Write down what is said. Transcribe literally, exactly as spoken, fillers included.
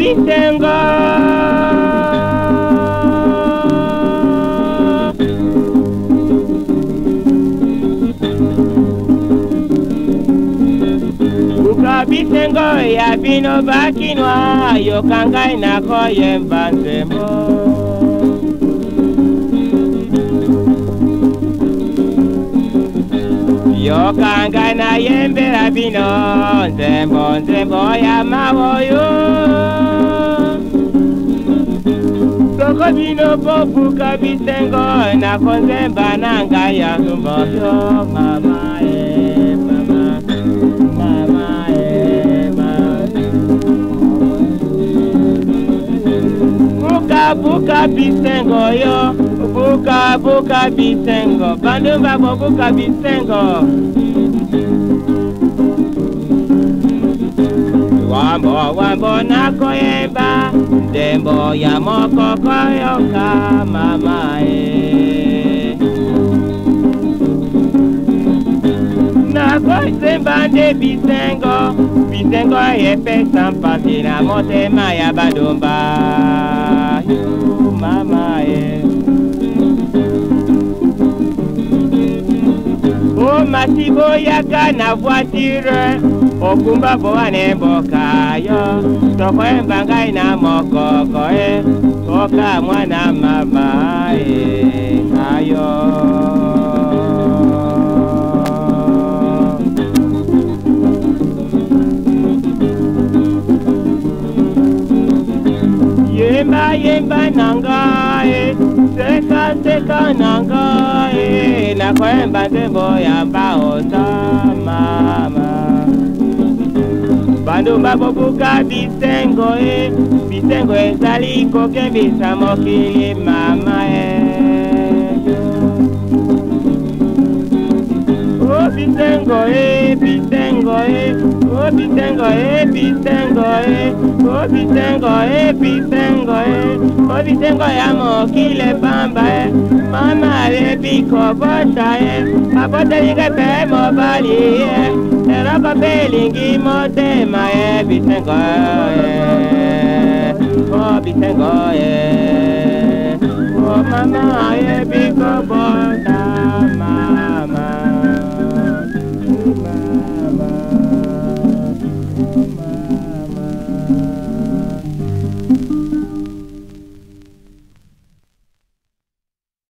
bisengo buka bisengo ya bino bakinwa yokangai nako yemba nzembo yokangai na yembera bino nzembo nzembo ya mawoyo soko bino bobuka bisengo nako nzemba nanga ya zumboyo mama e mama mama e mama buka buka bisengo yo buka buka bisengo bandu babo buka bisengo wambo wambo nakoyemba nzembo ya mokoko yoka mama e nakoyemba nde bisengo bisengo yepesa mpasi na motema ya badumba yo mama e o masibo yaka na voiture okumba boane mboka yo toko embangai na mokoko e oka mwana mama e ayo yemba yemba nanga e seka seka nanga e na kwemba nzembo ya mbaota mama bandu babobuka bisengo e bisengo ezali kokebisa mokili mama e o bisengo e bisengo e o bisengo e bisengo e o bisengo e bisengo e o bisengo ya mokile pamba e mama le biko bota e abota linga pe mobali e eroko pe lingi motema e bisengo e o bisengo e o mama e biko bota